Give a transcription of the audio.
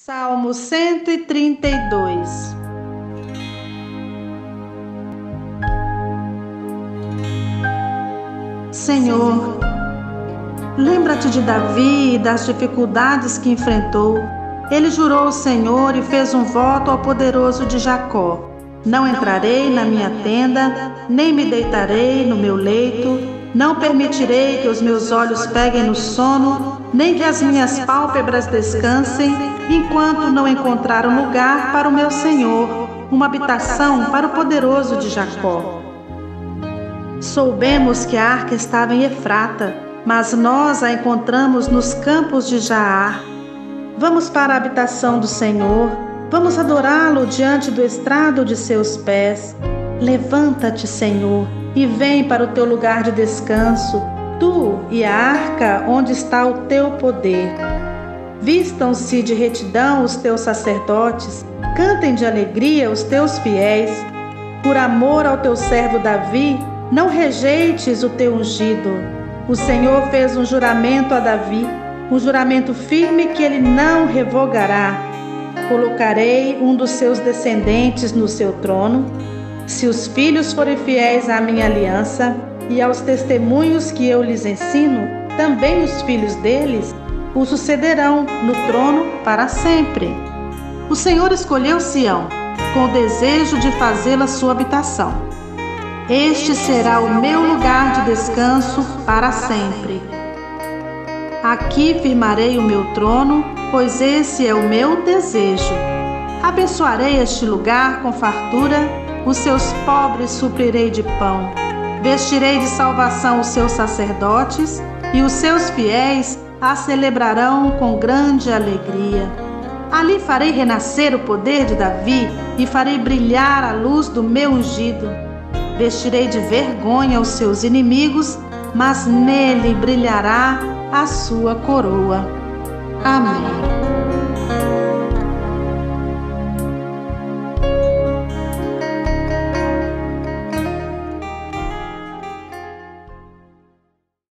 Salmo 132. Senhor, lembra-te de Davi e das dificuldades que enfrentou. Ele jurou ao Senhor e fez um voto ao poderoso de Jacó: não entrarei na minha tenda, nem me deitarei no meu leito, não permitirei que os meus olhos peguem no sono, nem que as minhas pálpebras descansem, enquanto não encontrar um lugar para o meu Senhor, uma habitação para o poderoso de Jacó. Soubemos que a arca estava em Efrata, mas nós a encontramos nos campos de Jaar. Vamos para a habitação do Senhor, vamos adorá-lo diante do estrado de seus pés. Levanta-te, Senhor, e vem para o teu lugar de descanso, tu e a arca onde está o teu poder. Vistam-se de retidão os teus sacerdotes, cantem de alegria os teus fiéis. Por amor ao teu servo Davi, não rejeites o teu ungido. O Senhor fez um juramento a Davi, um juramento firme que ele não revogará. Colocarei um dos seus descendentes no seu trono. Se os filhos forem fiéis à minha aliança e aos testemunhos que eu lhes ensino, também os filhos deles o sucederão no trono para sempre. O Senhor escolheu Sião, com o desejo de fazê-la sua habitação. Este será o meu lugar de descanso para sempre. Aqui firmarei o meu trono, pois esse é o meu desejo. Abençoarei este lugar com fartura, os seus pobres suprirei de pão. Vestirei de salvação os seus sacerdotes, e os seus fiéis a celebrarão com grande alegria. Ali farei renascer o poder de Davi e farei brilhar a luz do meu ungido. Vestirei de vergonha os seus inimigos, mas nele brilhará a sua coroa. Amém.